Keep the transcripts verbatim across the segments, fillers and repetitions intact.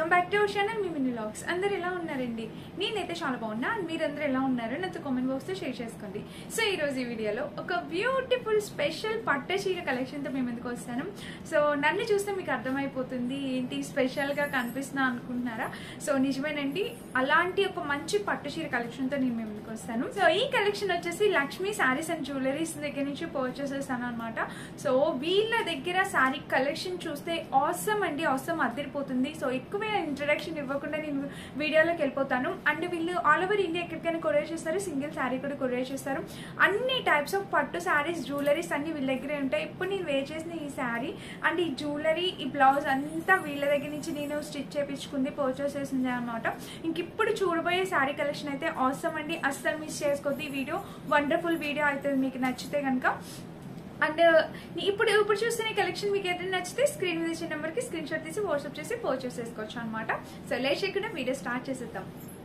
Welcome back to our channel మీ mini vlogs. అందరు ఎలా ఉన్నారండి? నేనైతే చాలా బాగున్నా. మీరందరూ ఎలా ఉన్నారు నాతో కామెంట్ బాక్స్ లో షేర్ చేసుకోండి. సో ఈ రోజు ఈ వీడియోలో ఒక బ్యూటిఫుల్ స్పెషల్ పట్టు చీర కలెక్షన్ తో మేము ఎందుకు వస్తాను. సో నన్ను చూస్తే మీకు అర్థమైపోతుంది ఏంటి స్పెషల్ గా కనిపిస్తున్నా అనుకుంటున్నారా? సో నిజమేనండి, అలాంటి ఒక మంచి పట్టు చీర కలెక్షన్ తో నేను మేము ఎందుకు వస్తాను. సో ఈ కలెక్షన్ వచ్చేసి లక్ష్మీ శారీస్ అండ్ జ్యువెలరీస్ దగ్గర నుంచి పర్చేస్ చేస్తాను అనమాట. సో వీళ్ళ దగ్గర శారీ కలెక్షన్ చూస్తే ఆసమ్ అండి, ఆసమ్ అదిరిపోతుంది. సో ఎక్కువ ఇంట్రడక్షన్ ఇవ్వకుండా నేను వీడియోలోకి వెళ్ళిపోతాను. అండ్ వీళ్ళు ఆల్ ఓవర్ ఇండియా ఎక్కడికైనా కొరియర్ చేస్తారు, సింగిల్ శారీ కూడా కొరియర్ చేస్తారు. అన్ని టైప్స్ ఆఫ్ పట్టు శారీస్ జ్యువెలరీస్ అన్ని వీళ్ళ దగ్గరే ఉంటాయి. ఇప్పుడు నేను వేర్ చేసిన ఈ శారీ అండ్ ఈ జ్యువెలరీ ఈ బ్లౌజ్ అంతా వీళ్ళ దగ్గర నుంచి నేను స్టిచ్ చేయించుకుంది, పర్చేస్ చేసింది అనమాట. ఇంక ఇప్పుడు చూడబోయే శారీ కలెక్షన్ అయితే ఆసమ్ అండి, అస్సలు మిస్ చేసుకోవద్దు. ఈ వీడియో వండర్ఫుల్ వీడియో అవుతుంది మీకు నచ్చితే కనుక. అండ్ ఇప్పుడు ఇప్పుడు చూస్తున్న కలెక్షన్ మీకు ఏదైనా నచ్చితే స్క్రీన్ మీద ఇచ్చిన నెంబర్కి స్క్రీన్ షాట్ తీసి వాట్సాప్ చేసి పర్చేస్ చేసుకోవచ్చు అనమాట. సో లేట్ చేయకుండా వీడియో స్టార్ట్ చేసేద్దాం.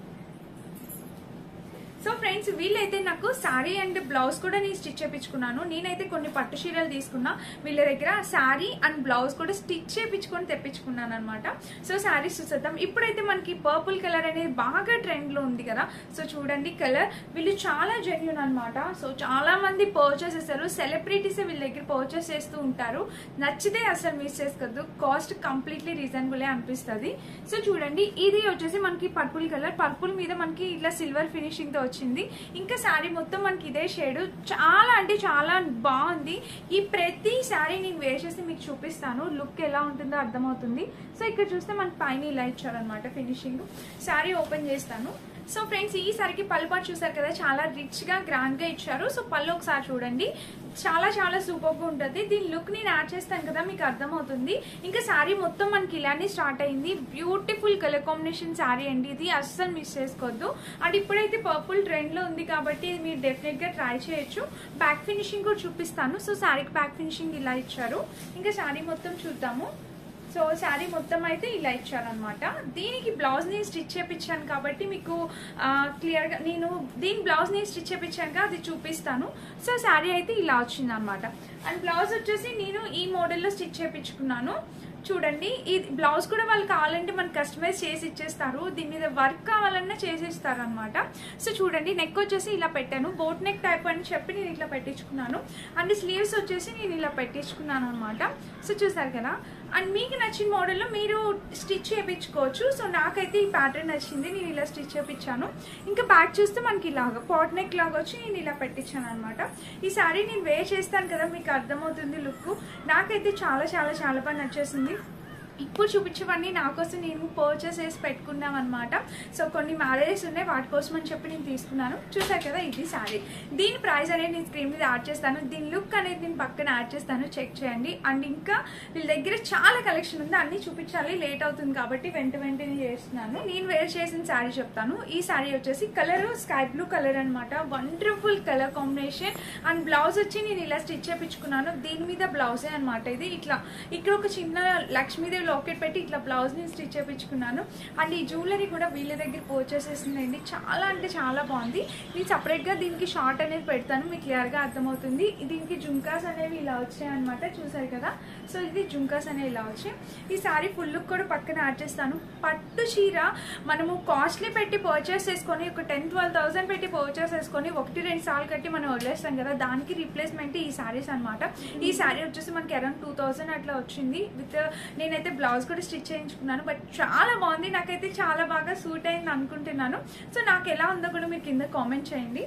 సో ఫ్రెండ్స్, వీళ్ళైతే నాకు శారీ అండ్ బ్లౌజ్ కూడా నేను స్టిచ్ చేయించుకున్నాను. నేనైతే కొన్ని పట్టు చీరలు తీసుకున్నా, వీళ్ళ దగ్గర శారీ అండ్ బ్లౌజ్ కూడా స్టిచ్ చేయించుకొని తెప్పించుకున్నాను అనమాట. సో శారీస్ చూసేద్దాం. ఇప్పుడైతే మనకి పర్పుల్ కలర్ అనేది బాగా ట్రెండ్ లో ఉంది కదా. సో చూడండి కలర్, వీళ్ళు చాలా జెన్యూన్ అనమాట. సో చాలా మంది పర్చేస్ చేస్తారు, సెలబ్రిటీస్ వీళ్ళ దగ్గర పర్చేస్ చేస్తూ ఉంటారు. నచ్చితే అసలు మిస్ చేసుకోవద్దు, కాస్ట్ కంప్లీట్లీ రీజనబుల్ అనిపిస్తుంది. సో చూడండి, ఇది వచ్చేసి మనకి పర్పుల్ కలర్, పర్పుల్ మీద మనకి ఇట్లా సిల్వర్ ఫినిషింగ్ తో వచ్చింది. ఇంకా శారీ మొత్తం మనకి ఇదే షేడ్, చాలా అంటే చాలా బాగుంది. ఈ ప్రతి శారీ నేను వేర్ చేసి మీకు చూపిస్తాను, లుక్ ఎలా ఉంటుందో అర్థమవుతుంది. సో ఇక్కడ చూస్తే మనకి పైన ఇలా ఇచ్చారనమాట ఫినిషింగ్. శారీ ఓపెన్ చేస్తాను. సో ఫ్రెండ్స్, ఈ సారికి పళ్ళు పాటు చూసారు కదా, చాలా రిచ్ గా గ్రాండ్ గా ఇచ్చారు. సో పళ్ళు ఒకసారి చూడండి, చాలా చాలా సూపర్ గా ఉంటుంది. దీని లుక్ నేను యాడ్ చేస్తాను కదా, మీకు అర్థమవుతుంది. ఇంకా శారీ మొత్తం మనకి ఇలానే స్టార్ట్ అయింది. బ్యూటిఫుల్ కలర్ కాంబినేషన్ శారీ అండి, ఇది అస్సలు మిస్ చేసుకోవద్దు. అండ్ ఇప్పుడైతే పర్పుల్ ట్రెండ్ లో ఉంది కాబట్టి మీరు డెఫినెట్ గా ట్రై చేయొచ్చు. బ్యాక్ ఫినిషింగ్ కూడా చూపిస్తాను. సో శారీకి బ్యాక్ ఫినిషింగ్ ఇలా ఇచ్చారు. ఇంకా శారీ మొత్తం చూద్దాము. సో శారీ మొత్తం అయితే ఇలా ఇచ్చారనమాట. దీనికి బ్లౌజ్ ని స్టిచ్ చేయించాను కాబట్టి మీకు క్లియర్ గా నేను దీని బ్లౌజ్ ని స్టిచ్ చేయించాను అది చూపిస్తాను. సో శారీ అయితే ఇలా వచ్చింది అనమాట. అండ్ బ్లౌజ్ వచ్చేసి నేను ఈ మోడల్లో స్టిచ్ చేయించుకున్నాను. చూడండి, ఈ బ్లౌజ్ కూడా వాళ్ళు కావాలంటే మనకి కస్టమైజ్ చేసి ఇచ్చేస్తారు. దీని మీద వర్క్ కావాలన్నా చేసిస్తారు అనమాట. సో చూడండి, నెక్ వచ్చేసి ఇలా పెట్టాను, బోట్ నెక్ టైప్ అని చెప్పి నేను ఇట్లా పెట్టించుకున్నాను. అండ్ స్లీవ్స్ వచ్చేసి నేను ఇలా పెట్టించుకున్నాను అనమాట. సో చూసారు కదా. అండ్ మీకు నచ్చిన మోడల్లో మీరు స్టిచ్ చేయించుకోవచ్చు. సో నాకైతే ఈ ప్యాటర్న్ నచ్చింది, నేను ఇలా స్టిచ్ చేయించాను. ఇంకా బ్యాక్ చూస్తే మనకి ఇలాగా పాట్ నెక్ లాగా వచ్చి నేను ఇలా పెట్టించాను అనమాట. ఈ శారీ నేను వేర్ చేస్తాను కదా, మీకు అర్థమవుతుంది లుక్. నాకైతే చాలా చాలా చాలా బాగా నచ్చేసింది. ఇప్పుడు చూపించేవన్నీ నా కోసం నేను పర్చేస్ చేసి పెట్టుకున్నాం అనమాట. సో కొన్ని మ్యారేజెస్ ఉన్నాయి, వాటి కోసం అని చెప్పి నేను తీసుకున్నాను. చూసారు కదా, ఇది శారీ. దీని ప్రైస్ అనేది నేను స్క్రీన్ మీద యాడ్ చేస్తాను. దీని లుక్ అనేది నేను పక్కన యాడ్ చేస్తాను, చెక్ చేయండి. అండ్ ఇంకా వీళ్ళ దగ్గర చాలా కలెక్షన్ ఉంది, అన్ని చూపించాలి, లేట్ అవుతుంది కాబట్టి వెంట వెంటనే చేస్తున్నాను. నేను వేర్ చేసిన శారీ చెప్తాను. ఈ శారీ వచ్చేసి కలర్ స్కై బ్లూ కలర్ అనమాట. Wonderful colour combination. And blouse వచ్చి నేను ఇలా స్టిచ్ చేయించుకున్నాను. దీని మీద బ్లౌజే అనమాట. ఇది ఇట్లా ఇక్కడ ఒక చిన్న లక్ష్మీదేవి లాకెట్ పెట్టి ఇట్లా బ్లౌజ్ ని స్టిచ్ చేయించుకున్నాను. అండ్ ఈ జ్యువెలరీ కూడా వీళ్ళ దగ్గర పర్చేస్ చేసిందండి, చాలా అంటే చాలా బాగుంది. నేను సపరేట్ గా దీనికి షార్ట్ అనేది పెడతాను, మీకు క్లియర్ గా అర్థమవుతుంది. దీనికి జుంకాస్ అనేవి ఇలా వచ్చాయి అనమాట, చూసారు కదా. సో ఇది జుంకాస్ అనేవి ఇలా వచ్చాయి. ఈ సారీ ఫుల్ లుక్ కూడా పక్కన యాడ్ చేస్తాను. పట్టు చీర మనము కాస్ట్లీ పెట్టి పర్చేస్ చేసుకొని ఒక టెన్ ట్వెల్వ్ థౌసండ్ పెట్టి పర్చేస్ చేసుకొని ఒకటి రెండు సార్లు కట్టి మనం వదిలేస్తాం కదా, దానికి రీప్లేస్మెంట్ ఈ సారీస్ అనమాట. ఈ సారీ వచ్చేసి మనకి అరౌండ్ టూ థౌసండ్ అట్లా వచ్చింది. విత్ నేనైతే బ్లౌజ్ కూడా స్టిచ్ చేయించుకున్నాను. బట్ చాలా బాగుంది, నాకైతే చాలా బాగా సూట్ అయింది అనుకుంటున్నాను. సో నాకు ఎలా ఉందో కూడా మీరు కింద కామెంట్ చేయండి.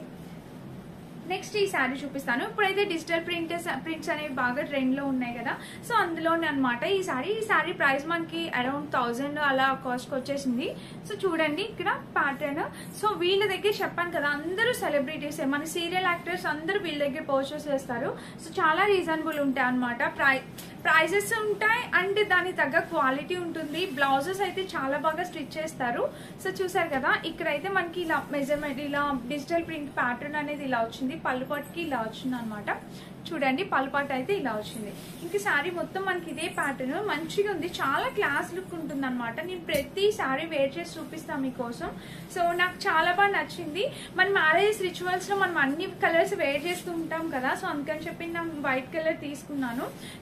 నెక్స్ట్ ఈ శారీ చూపిస్తాను. ఇప్పుడైతే డిజిటల్ ప్రింటర్స్ ప్రింట్స్ అనేవి బాగా ట్రెండ్ లో ఉన్నాయి కదా, సో అందులోనే అనమాట ఈ శారీ. ఈ శారీ ప్రైస్ మనకి అరౌండ్ థౌజండ్ అలా కాస్ట్ వచ్చేసింది. సో చూడండి ఇక్కడ ప్యాటర్న్. సో వీళ్ళ దగ్గర చెప్పాను కదా, అందరూ సెలబ్రిటీస్, మన సీరియల్ యాక్టర్స్ అందరూ వీళ్ళ దగ్గర పర్చేస్ చేస్తారు. సో చాలా రీజనబుల్ ఉంటాయి అనమాట. ప్రై ప్రైజెస్ ఉంటాయి అండ్ దానికి తగ్గ క్వాలిటీ ఉంటుంది. బ్లౌజెస్ అయితే చాలా బాగా స్టిచ్ చేస్తారు. సో చూసారు కదా, ఇక్కడైతే మనకి ఇలా మెజర్మెంట్ ఇలా డిజిటల్ ప్రింట్ ప్యాటర్న్ అనేది ఇలా వచ్చింది. పళ్ళు పట్టుకి ఇలా వచ్చింది అనమాట. చూడండి, పళ్ళు పాటు అయితే ఇలా వచ్చింది. ఇంక శారీ మొత్తం మనకి ఇదే ప్యాటర్న్, మంచిగా ఉంది, చాలా క్లాస్ లుక్ ఉంటుంది అనమాట. నేను ప్రతి శారీ వేర్ చేసి చూపిస్తాను మీకోసం. సో నాకు చాలా బాగా నచ్చింది. మన మ్యారేజ్ రిచువల్స్ లో మనం అన్ని కలర్స్ వేర్ చేస్తూ ఉంటాం కదా, సో అందుకని చెప్పి నేను వైట్ కలర్ తీసుకున్నాను. సో మీకు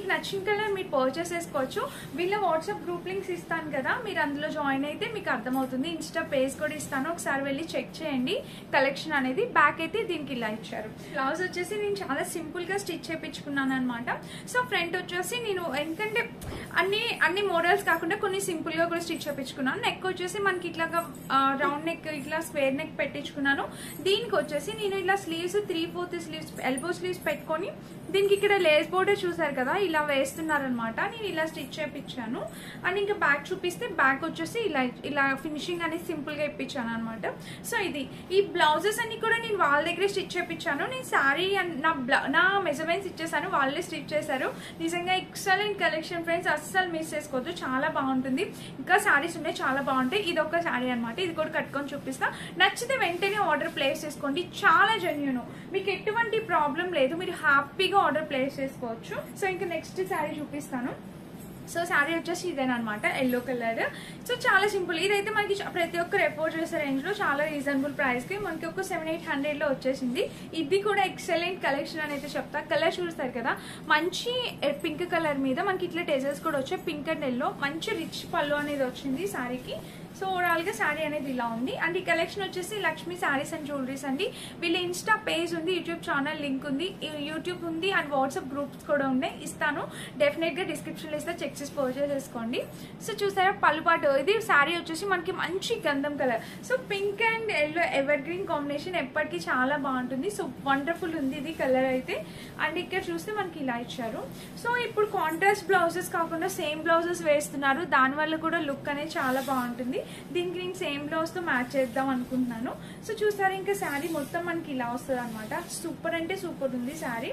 నచ్చిన కలర్ మీరు పర్చేస్ చేసుకోవచ్చు. వీళ్ళ వాట్సాప్ గ్రూప్ లింక్స్ ఇస్తాను కదా, మీరు అందులో జాయిన్ అయితే మీకు అర్థమవుతుంది. ఇన్స్టా పేజ్ కూడా ఇస్తాను, ఒకసారి వెళ్ళి చెక్ చేయండి కలెక్షన్ అనేది. బ్యాక్ అయితే దీనికి ఇలా ఇచ్చారు. బ్లౌజ్ వచ్చేసి నేను చాలా సింపుల్ గా స్టిచ్ చేయించుకున్నాను అనమాట. సో ఫ్రంట్ వచ్చేసి నేను ఎందుకంటే అన్ని అన్ని మోడల్స్ కాకుండా కొన్ని సింపుల్ గా కూడా స్టిచ్ చేయించుకున్నాను. నెక్ వచ్చేసి మనకి ఇట్లాగా రౌండ్ నెక్ ఇట్లా స్క్వేర్ నెక్ పెట్టించుకున్నాను. దీనికి వచ్చేసి నేను ఇలా sleeves three fourth sleeves elbow sleeves పెట్టుకొని దీనికి ఇక్కడ లేస్ బోర్డర్ చూసారు కదా ఇలా వేస్తున్నారనమాట. నేను ఇలా స్టిచ్ చేయించాను. అండ్ ఇంకా బ్యాక్ చూపిస్తే బ్యాక్ వచ్చేసి ఇలా ఇలా ఫినిషింగ్ అనేది సింపుల్ గా ఇప్పించాను అనమాట. సో ఇది ఈ బ్లౌజెస్ అన్ని కూడా నేను వాళ్ళ దగ్గరే స్టిచ్ చేయించాను. నేను శారీ అండ్ నా నా మెజర్మెంట్స్ ఇచ్చేసాను, వాళ్ళే స్టిచ్ చేశారు. నిజంగా ఎక్సలెంట్ కలెక్షన్ ఫ్రెండ్స్, అస్సలు మిస్ చేసుకోవద్దు, చాలా బాగుంటుంది. ఇంకా శారీస్ ఉన్నాయి చాలా బాగుంటాయి. ఇది ఒక శారీ అనమాట, ఇది కూడా కట్టుకొని చూపిస్తా. నచ్చితే వెంటనే ఆర్డర్ ప్లేస్ చేసుకోండి, చాలా జెన్యూన్, మీకు ఎటువంటి ప్రాబ్లం లేదు, మీరు హ్యాపీగా ఆర్డర్ ప్లేస్ చేసుకోవచ్చు. సో ఇంకా నెక్స్ట్ శారీ చూపిస్తాను. సో శారీ వచ్చేసి ఇదేనమాట, ఎల్లో కలర్. సో చాలా సింపుల్, ఇదైతే మనకి ప్రతి ఒక్కరు ఎఫోర్డ్ చేసే రేంజ్ లో చాలా రీజనబుల్ ప్రైస్ కి మనకి ఒక సెవెన్ ఎయిట్ హండ్రెడ్ లో వచ్చేసింది. ఇది కూడా ఎక్సలెంట్ కలెక్షన్ అని అయితే చెప్తా. కలర్ చూస్తారు కదా, మంచి పింక్ కలర్ మీద మనకి ఇట్లా టెజల్స్ కూడా వచ్చాయి, పింక్ అండ్ ఎల్లో. మంచి రిచ్ పళ్ళు అనేది వచ్చింది శారీకి. సో ఓవరాల్ గా శారీ అనేది ఇలా ఉంది. అండ్ ఈ కలెక్షన్ వచ్చేసి లక్ష్మి శారీస్ అండ్ జ్యువెలరీస్ అండి. వీళ్ళ ఇన్స్టా పేజ్ ఉంది, యూట్యూబ్ ఛానల్ లింక్ ఉంది, యూట్యూబ్ ఉంది, అండ్ వాట్సాప్ గ్రూప్స్ కూడా ఉన్నాయి, ఇస్తాను. డెఫినెట్ గా డిస్క్రిప్షన్ లో ఇస్తే చెక్ చేసి పర్చేస్ చేసుకోండి. సో చూసారా పళ్ళు పాటు, ఇది శారీ వచ్చేసి మనకి మంచి గంధం colour. So pink and yellow evergreen combination ఎప్పటికీ చాలా బాగుంటుంది. సో వండర్ఫుల్ ఉంది ఇది కలర్ అయితే. అండ్ ఇక్కడ చూస్తే మనకి ఇలా ఇచ్చారు. సో ఇప్పుడు కాంట్రాస్ట్ బ్లౌజెస్ కాకుండా సేమ్ బ్లౌజెస్ వేస్తున్నారు, దానివల్ల కూడా లుక్ అనేది చాలా బాగుంటుంది. దీనికి నేను సేమ్ బ్లౌజ్ తో మ్యాచ్ చేద్దాం అనుకుంటున్నాను. సో చూసారా ఇంకా శారీ మొత్తం మనకి ఇలా వస్తుంది అనమాట. సూపర్ అంటే సూపర్ ఉంది శారీ.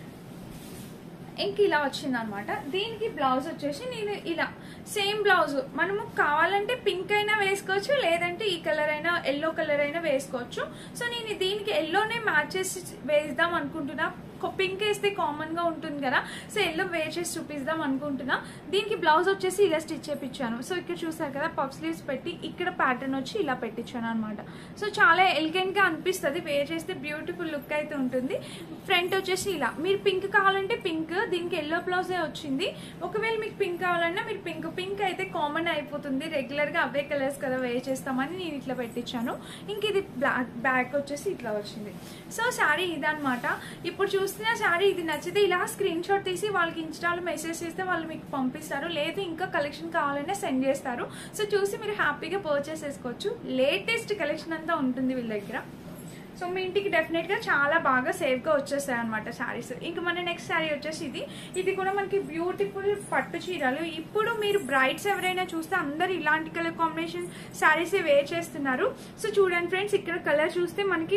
ఇంక ఇలా వచ్చింది అనమాట. దీనికి బ్లౌజ్ వచ్చేసి నేను ఇలా సేమ్ బ్లౌజ్ మనము కావాలంటే పింక్ అయినా వేసుకోవచ్చు, లేదంటే ఈ కలర్ అయినా ఎల్లో కలర్ అయినా వేసుకోవచ్చు. సో నేను దీనికి ఎల్లోనే మ్యాచ్ చేసి వేద్దాం అనుకుంటున్నా. పింక్ వేస్తే కామన్ గా ఉంటుంది కదా, సో ఎల్లో వేర్ చేసి చూపిద్దాం అనుకుంటున్నా. దీనికి బ్లౌజ్ వచ్చేసి ఇలా స్టిచ్ చేయించాను. సో ఇక్కడ చూసారు కదా పఫ్ స్లీవ్స్ పెట్టి ఇక్కడ ప్యాటర్న్ వచ్చి ఇలా పెట్టించాను అనమాట. సో చాలా ఎలిగెంట్ గా అనిపిస్తుంది, వేర్ చేస్తే బ్యూటిఫుల్ లుక్ అయితే ఉంటుంది. ఫ్రంట్ వచ్చేసి ఇలా, మీరు పింక్ కావాలంటే పింక్, దీనికి ఎల్లో బ్లౌజే వచ్చింది. ఒకవేళ మీకు పింక్ కావాలన్నా మీరు పింక్ పింక్ అయితే కామన్ అయిపోతుంది, రెగ్యులర్ గా అవే కలర్స్ కదా వేర్ చేస్తామని నేను ఇట్లా పెట్టించాను. ఇంక ఇది బ్లాక్ బ్యాక్ వచ్చేసి ఇట్లా వచ్చింది. సో శారీ ఇదనమాట. ఇప్పుడు చూస్తే శారీ ఇది నచ్చితే ఇలా స్క్రీన్ షాట్ తీసి వాళ్ళకి ఇన్స్టాలో మెసేజ్ చేస్తే వాళ్ళు మీకు పంపిస్తారు, లేదు ఇంకా కలెక్షన్ కావాలనే సెండ్ చేస్తారు. సో చూసి మీరు హ్యాపీగా పర్చేస్ చేసుకోవచ్చు. లేటెస్ట్ కలెక్షన్ అంతా ఉంటుంది వీళ్ళ దగ్గర. సో మీ ఇంటికి డెఫినెట్ గా చాలా బాగా సేఫ్ గా వచ్చేస్తాయి అనమాట శారీస్. ఇంకా మన నెక్స్ట్ శారీ వచ్చేసి ఇది ఇది కూడా మనకి బ్యూటిఫుల్ పట్టు చీరలు. ఇప్పుడు మీరు బ్రైడ్స్ ఎవరైనా చూస్తే అందరు ఇలాంటి కలర్ కాంబినేషన్ శారీస్ వేర్ చేస్తున్నారు. సో చూడండి ఫ్రెండ్స్, ఇక్కడ కలర్ చూస్తే మనకి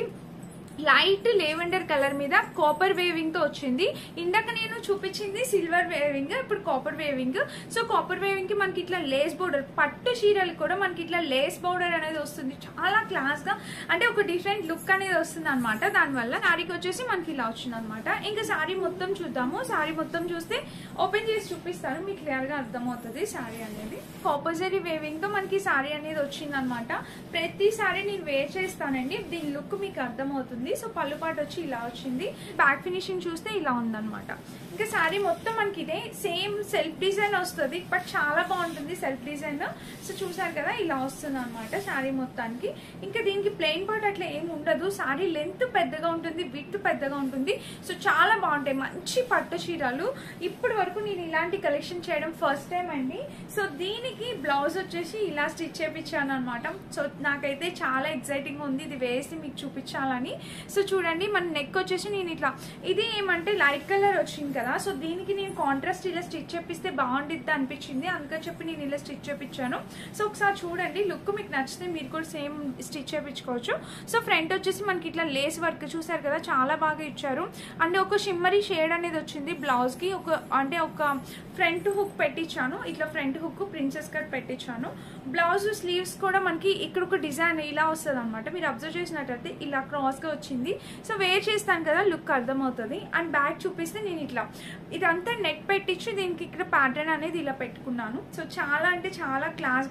లైట్ లేవెండర్ కలర్ మీద కాపర్ వేవింగ్ తో వచ్చింది. ఇందాక నేను చూపించింది సిల్వర్ వేవింగ్, ఇప్పుడు copper weaving. So copper weaving కి మనకి ఇట్లా లేస్ బోర్డర్, పట్టు చీరలు కూడా మనకి ఇట్లా లేస్ బోర్డర్ అనేది వస్తుంది, చాలా క్లాస్ గా, అంటే ఒక డిఫరెంట్ లుక్ అనేది వస్తుంది అనమాట. దానివల్ల శారీకి వచ్చేసి మనకి ఇలా వచ్చింది అనమాట. ఇంకా శారీ మొత్తం చూద్దాము. శారీ మొత్తం చూస్తే ఓపెన్ చేసి చూపిస్తారు, మీకు క్లియర్ గా అర్థమవుతుంది శారీ అనేది. కాపర్ జరీ వేవింగ్ తో మనకి శారీ అనేది వచ్చింది అనమాట. ప్రతి శారీ నేను వేర్ చేస్తానండి, దీని లుక్ మీకు అర్థమవుతుంది. సో పళ్ళు పాటు వచ్చి ఇలా వచ్చింది. బ్యాక్ ఫినిషింగ్ చూస్తే ఇలా ఉందన్నమాట. ఇంకా శారీ మొత్తం మనకి ఇదే సేమ్ సెల్ఫ్ డిజైన్ వస్తుంది, బట్ చాలా బాగుంటుంది సెల్ఫ్ డిజైన్. సో చూసారు కదా ఇలా వస్తుంది అనమాట శారీ మొత్తానికి. ఇంకా దీనికి ప్లెయిన్ పార్ట్ అట్లా ఏమి ఉండదు, శారీ లెంత్ పెద్దగా ఉంటుంది, విడ్త్ పెద్దగా ఉంటుంది. సో చాలా బాగుంటాయి మంచి పట్టు చీరలు. ఇప్పటి వరకు నేను ఇలాంటి కలెక్షన్ చేయడం ఫస్ట్ టైం అండి. సో దీనికి బ్లౌజ్ వచ్చేసి ఇలా స్టిచ్ చేయించాను అనమాట. సో నాకైతే చాలా ఎక్సైటింగ్ ఉంది ఇది వేసి మీకు చూపించాలని. సో చూడండి మన నెక్ వచ్చేసి నేను ఇట్లా, ఇది ఏమంటే లైట్ కలర్ వచ్చింది కదా, సో దీనికి నేను కాంట్రాస్ట్ ఇలా స్టిచ్ చేపిస్తే బాగుండిద్ది అనిపించింది, అందుకని చెప్పి నేను ఇలా స్టిచ్ చేపించాను. సో ఒకసారి చూడండి, లుక్ మీకు నచ్చితే మీరు కూడా సేమ్ స్టిచ్ చేయించుకోవచ్చు. సో ఫ్రంట్ వచ్చేసి మనకి ఇట్లా లేస్ వర్క్ చూసారు కదా, చాలా బాగా ఇచ్చారు. అండ్ ఒక షిమ్మరీ షేడ్ అనేది వచ్చింది బ్లౌజ్ కి, ఒక అంటే ఒక ఫ్రంట్ హుక్ పెట్టించాను, ఇట్లా ఫ్రంట్ హుక్ ప్రిన్సెస్ కట్ పెట్టించాను. బ్లౌజ్ స్లీవ్స్ కూడా మనకి ఇక్కడ ఒక డిజైన్ ఇలా వస్తుంది అనమాట. మీరు అబ్జర్వ్ చేసినట్టయితే ఇలా క్రాస్ గా వచ్చింది. సో వేర్ చేస్తాను కదా లుక్ అర్థమవుతుంది. అండ్ బ్యాక్ చూపిస్తే నేను ఇట్లా ఇదంతా నెట్ పెట్టించి దీనికి ఇక్కడ ప్యాటర్న్ అనేది ఇలా పెట్టుకున్నాను. సో చాలా అంటే చాలా క్లాస్ గా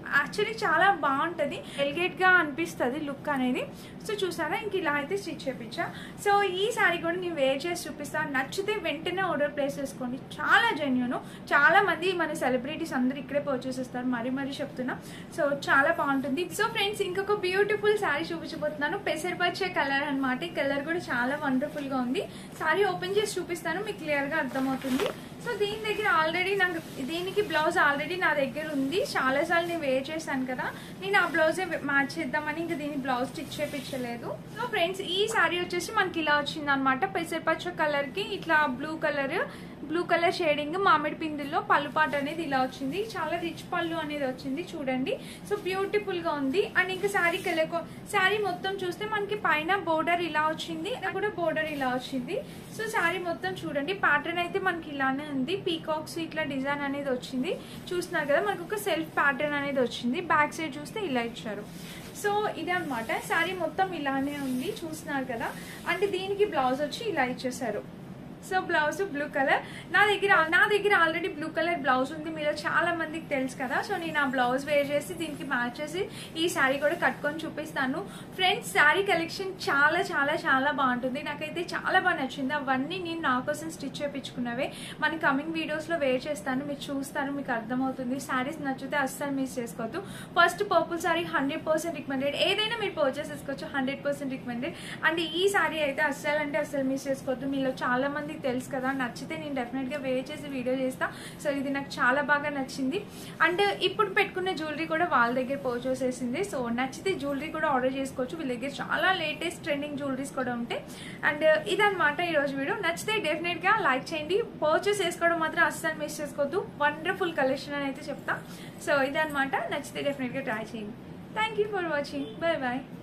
యాక్చువల్లీ చాలా బాగుంటుంది, ఎలిగేట్గా అనిపిస్తుంది లుక్ అనేది. సో చూసారా, ఇంక ఇలా అయితే స్టిచ్ చేయించా. సో ఈ శారీ కూడా నేను వేర్ చేసి చూపిస్తాను, నచ్చితే వెంటనే ఆర్డర్ ప్లేస్ చేసుకోండి. చాలా జెన్యూన్, చాలా మంది మన సెలబ్రిటీస్ అందరూ ఇక్కడే పర్చేస్ చేస్తారు, మరీ మరీ చెప్తున్నా. సో చాలా బాగుంటుంది. సో ఫ్రెండ్స్, ఇంకొక బ్యూటిఫుల్ శారీ చూపించబోతున్నాను. పెసరపచ్చ కలర్ అనమాట. ఈ కలర్ కూడా చాలా వండర్ఫుల్ గా ఉంది. శారీ ఓపెన్ చేసి చూపిస్తాను, మీకు క్లియర్ గా అర్థమవుతుంది. సో దీని దగ్గర ఆల్రెడీ నాకు దీనికి బ్లౌజ్ ఆల్రెడీ నా దగ్గర ఉంది, చాలాసార్లు నేను వేర్ చేశాను కదా, నేను ఆ బ్లౌజే మ్యాచ్ చేద్దామని ఇంకా దీని బ్లౌజ్ స్టిచ్ చేయించలేదు. సో ఫ్రెండ్స్, ఈ శారీ వచ్చేసి మనకి ఇలా వచ్చింది అనమాట. పెసరపచ్చ కలర్ కి ఇట్లా blue colour blue colour shading మామిడి పిందుల్లో పళ్ళు పాట అనేది ఇలా వచ్చింది. చాలా రిచ్ పళ్ళు అనేది వచ్చింది చూడండి. సో బ్యూటిఫుల్ గా ఉంది. అండ్ ఇంకా శారీ కలర్ శారీ మొత్తం చూస్తే మనకి పైన బోర్డర్ ఇలా వచ్చింది, కూడా బోర్డర్ ఇలా వచ్చింది. సో శారీ మొత్తం చూడండి, ప్యాటర్న్ అయితే మనకి ఇలానే ఉంది. పీకాక్స్ ఇట్లా డిజైన్ అనేది వచ్చింది, చూస్తున్నారు కదా. మనకు ఒక సెల్ఫ్ ప్యాటర్న్ అనేది వచ్చింది. బ్యాక్ సైడ్ చూస్తే ఇలా ఇచ్చారు. సో ఇదే అనమాట, శారీ మొత్తం ఇలానే ఉంది, చూస్తున్నారు కదా. అంటే దీనికి బ్లౌజ్ వచ్చి ఇలా ఇచ్చేసారు. సో బ్లౌజ్ బ్లూ కలర్, నా దగ్గర నా దగ్గర ఆల్రెడీ బ్లూ కలర్ బ్లౌజ్ ఉంది, మీరు చాలా మందికి తెలుసు కదా. సో నేను ఆ బ్లౌజ్ వేర్ చేసి దీనికి మ్యాచ్ చేసి ఈ శారీ కూడా కట్టుకొని చూపిస్తాను. ఫ్రెండ్స్, శారీ కలెక్షన్ చాలా చాలా చాలా బాగుంటుంది, నాకైతే చాలా బాగా నచ్చింది. అవన్నీ నేను నా కోసం స్టిచ్ చేయించుకున్నవే, మన కమింగ్ వీడియోస్ లో వేర్ చేస్తాను, మీరు చూస్తారు, మీకు అర్థమవుతుంది. శారీస్ నచ్చితే అస్సలు మిస్ చేసుకోవద్దు. First purple sari hundred percent recommended, ఏదైనా మీరు పర్చేస్ చేసుకోవచ్చు, హండ్రెడ్ పర్సెంట్ రికమెండెడ్. అండ్ ఈ శారీ అయితే అస్సలు అంటే అస్సలు మిస్ చేసుకోవద్దు. మీలో చాలా మంది తెలుసు కదా, నచ్చితే నేను డెఫినెట్ గా వేర్ చేసి వీడియో చేస్తా. సో ఇది నాకు చాలా బాగా నచ్చింది. అండ్ ఇప్పుడు పెట్టుకున్న జ్యువెలరీ కూడా వాళ్ళ దగ్గర పర్చేస్ చేసింది. సో నచ్చితే జ్యువెలరీ కూడా ఆర్డర్ చేసుకోవచ్చు, వీళ్ళ దగ్గర చాలా లేటెస్ట్ ట్రెండింగ్ జ్యువెలరీస్ కూడా ఉంటాయి. అండ్ ఇదనమాట ఈరోజు వీడియో. నచ్చితే డెఫినెట్ గా లైక్ చేయండి, పర్చేస్ చేసుకోవడం మాత్రం అస్సలు మిస్ చేసుకోవద్దు. వండర్ఫుల్ కలెక్షన్ అని అయితే చెప్తా. సో ఇదనమాట, నచ్చితే డెఫినెట్ గా ట్రై చేయండి. Thank you for watching, bye bye.